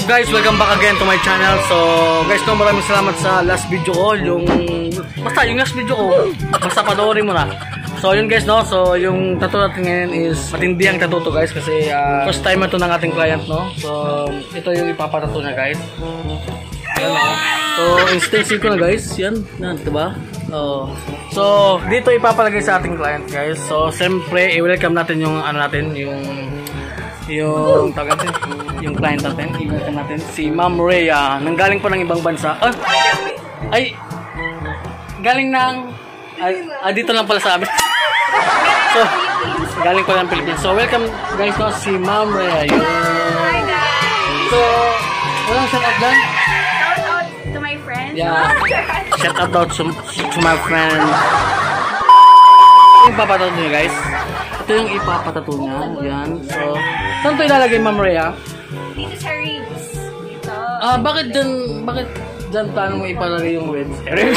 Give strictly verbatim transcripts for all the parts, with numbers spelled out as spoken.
guys, welcome back again to my channel. So guys, no, maraming salamat sa last video ko. Yung basta yung last video ko, basta panoorin mo na. So yun guys, no, so yung tattoo natin ngayon is matindi ang tattoo to guys. Kasi uh, first time ito ng ating client, no. So ito yung ipapatattoo niya guys. Ayan, no? So in-stencil ko na guys. Yan, yan, diba? Oh. So dito ipapalagay sa ating client guys. So siyempre i-welcome natin yung ano natin, yung yung tawag natin, yung client natin, i-welcome natin si Ma'am Rhea, nanggaling pa ng ibang bansa. Oh, ay, galing ng, ay, ah, dito lang pala sa amin. So, galing pa ng Pilipinas. So, welcome guys, no, si Ma'am Rhea. Yung, hi guys! so, walang shout out dyan? Shout out to my friends. Yeah, shout out daw to, to my friends. Yung papatato niya guys. Ito yung ipapatato niya. Yan. So, saan ito ilalagay, Ma'am Rhea? Dito sa ribs. Dito. Ah, bakit dyan, bakit dyan paano mo ipalagay yung ribs? Ribs?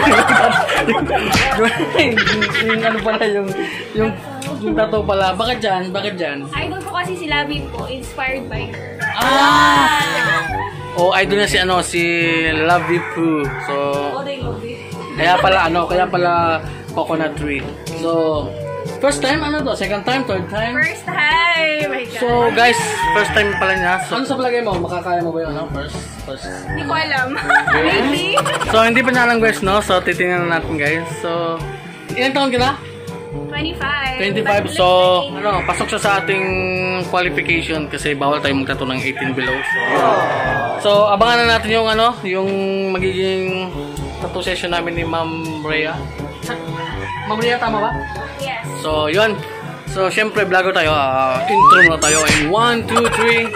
yung, yung ano pala, yung, yung, yung tattoo pala. Bakit dyan? Bakit dyan? Idol ko kasi si Lavi po, inspired by her. Ah! Oh, idol niya si ano, si Lovey Poo. So, kaya pala ano, kaya pala coconut tree. So, first time, ano to? Second time? Third time? First time! My God. So, guys, first time pala niya. So, ano sa palagay mo? Makakaya mo ba yun? Ano? First? First? Hindi ko alam. Maybe? So, hindi pa niya alam guys, no? So, titingnan natin guys. So, ilang taon ka na? twenty-five. twenty-five. So, ano, pasok siya sa ating qualification kasi bawal tayo magtato ng eighteen below. So, so abangan na natin yung ano, yung magiging tattoo session namin ni Ma'am Rhea. Ma'am Rhea, tama ba? Yes. So, yun. So, syempre, vlogger tayo. Uh, intro na tayo in one, two, three.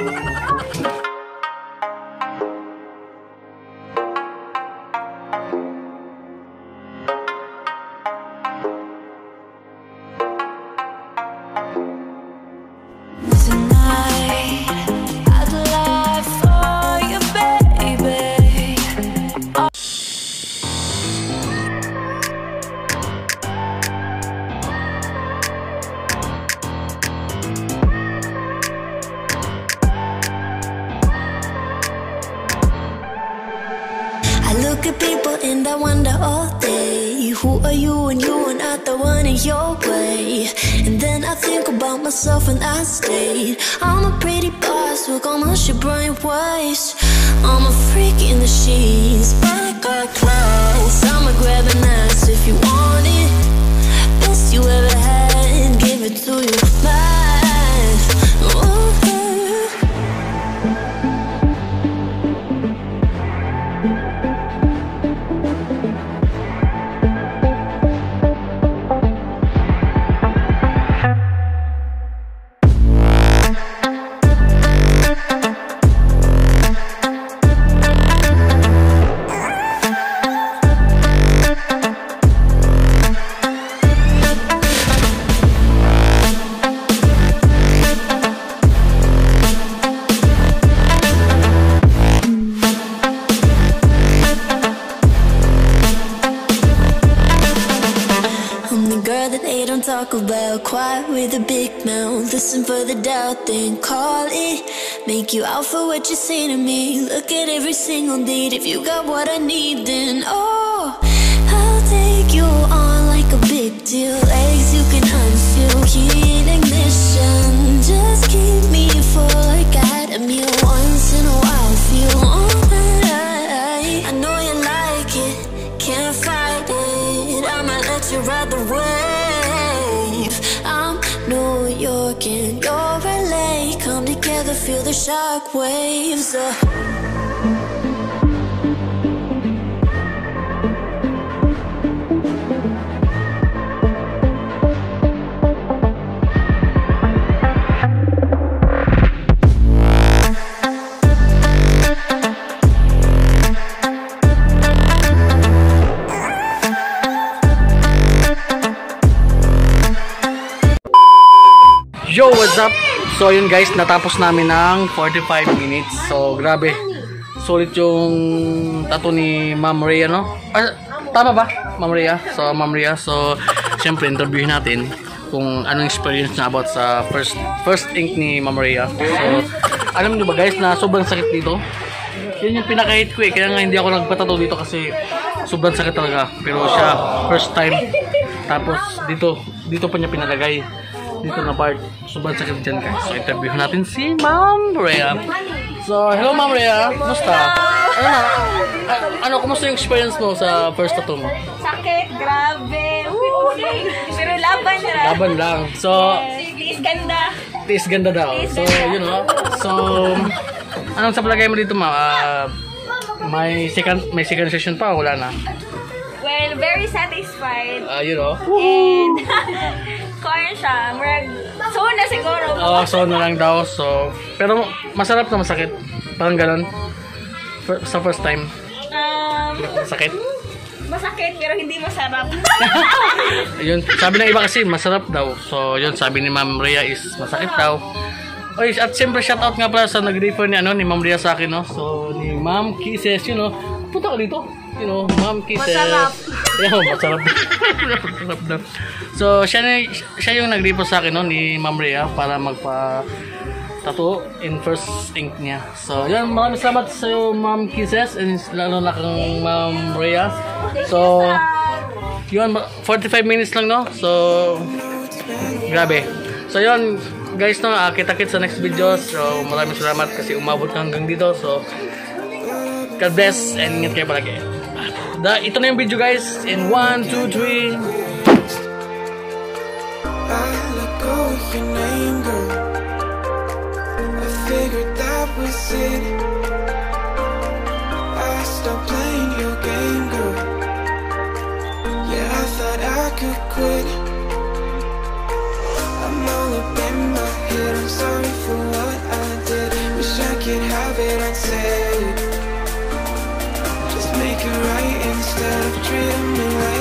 I look at people and I wonder all day, who are you and you are not the one in your way. And then I think about myself and I stayed. I'm a pretty boss with almost your brain waves. I'm a freak in the sheets, but I got clothes. I'ma grab an ass if you want it. Best you ever had, give it to you fast. Ooh. Talk about quiet with a big mouth. Listen for the doubt, then call it. Make you out for what you say to me. Look at every single date. If you got what I need, then oh, I'll take you on like a big deal. Legs you can unfeel, heat ignition. Just keep me full like at a meal. Once in a while, feel alright. I know you like it, can't fight it. I'ma let you ride the wave. I'm New York and you're L A. Come together, feel the shock waves. uh. Yo, what's up? So yun guys, natapos namin ng forty-five minutes. So grabe, sulit yung tattoo ni Ma'am Rhea, no? Ah, tama ba, Ma'am Rhea? So Ma'am Rhea, so syempre interviewin natin kung anong experience niya about sa first first ink ni Ma'am Rhea. So alam nyo ba guys na sobrang sakit dito? Yun yung pinaka-hate ko eh. Kaya nga hindi ako nagpatato dito kasi sobrang sakit talaga. Pero siya, first time. Tapos dito, dito pa niya pinalagay. Dito na part. Sobrang sakit dyan guys. So interview natin si Ma'am Rhea. So, hello Ma'am Rhea. Kumusta? Ano na? Ano, kumusta yung experience mo sa first tattoo mo? Sakit, grabe. Woo! Pero laban na. Laban lang. So, Tiis ganda. tiis ganda daw. So, yun know. So, anong sa palagay mo dito ma? Uh, may second may second session pa o wala na? Well, very satisfied. Uh, you know. And corn siya. Murag, so na siguro. Oo, so na lang daw. So, pero masarap na masakit. Parang ganun. For, sa first time. Um, Sakit. masakit pero hindi masarap. Yun, sabi ng iba kasi masarap daw. So, yun, sabi ni Ma'am Rhea is masakit daw. Oy, at siyempre shoutout nga pala sa nag-refer ni ano ni Ma'am Rhea sa akin, no. So, ni Ma'am Kisses, you know. Punta ka dito. You know, Ma'am Kisses. Masarap. Yeah, masarap. Masarap daw. So, siya, na, siya yung nag-refer sa akin, no, ni Ma'am Rhea para magpa tattoo in first ink niya. So, yun, maraming salamat sa iyo, Ma'am Kisses, and lalo na kang Ma'am Rhea. So, yun, forty-five minutes lang, no? So, grabe. So, yun, guys, no, uh, kita-kit sa next video. So, maraming salamat kasi umabot ka hanggang dito. So, God bless and ingat kayo palagi. Da, ito na yung video, guys. In one, two, three. Figured that was it. I stopped playing your game, girl. Yeah, I thought I could quit. I'm all up in my head. I'm sorry for what I did. Wish I could have it unsaid. Just make it right instead of treating me like